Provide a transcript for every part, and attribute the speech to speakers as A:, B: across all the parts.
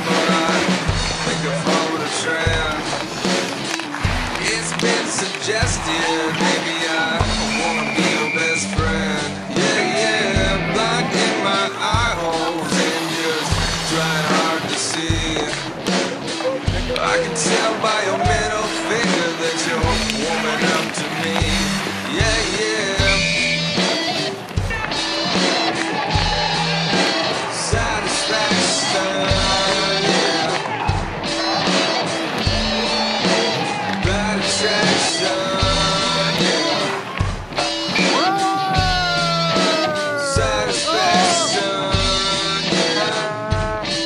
A: but I think I followed a trend. It's been suggested, maybe I wanna be your best friend. Yeah, yeah, blind in my eye holes and just trying hard to see. I can tell by your middle finger that you're warming up to me. Yeah, yeah. Satisfaction, yeah. Bad attraction, yeah. Satisfaction, yeah.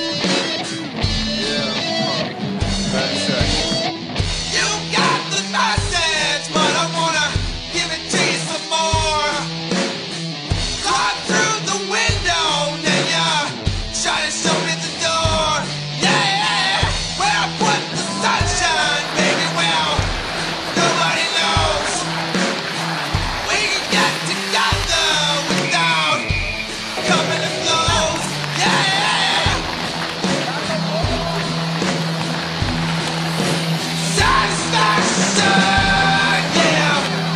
A: Yeah. Bad attraction. You got the message, but I wanna give it to you some more. Climb through the window, then you try to show me the door. Yeah, where I put the sunshine, baby, well, nobody knows. We can get together without coming to blows. Yeah, satisfaction, yeah.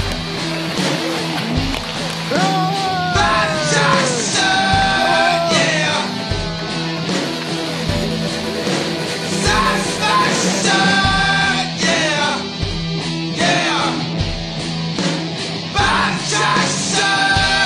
A: Bad attraction, yeah. Satisfaction, yeah. Yeah. Bad attraction.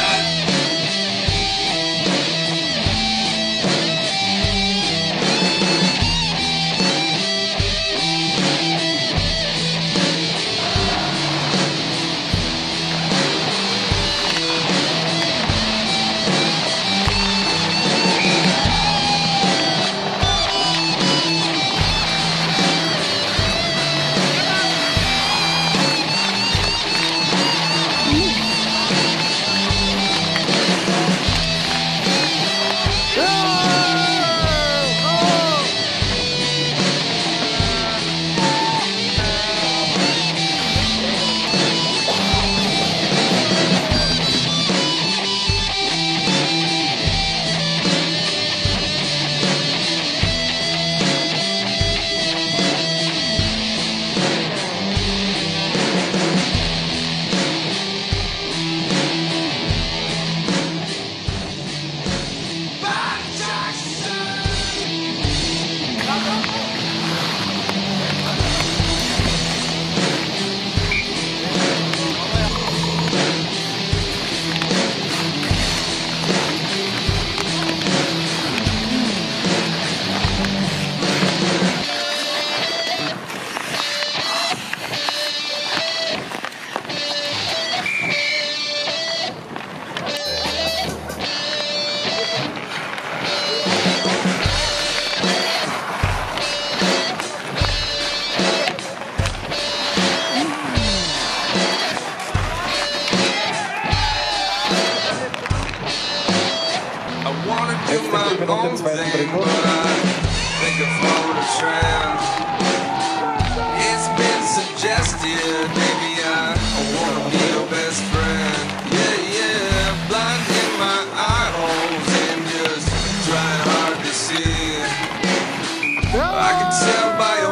A: Bad I wanna do my own thing, but I think I followed a trend. It's been suggested, maybe I wanna be your best friend. Yeah, yeah, blind in my eye holes and just trying hard to see. I can tell by your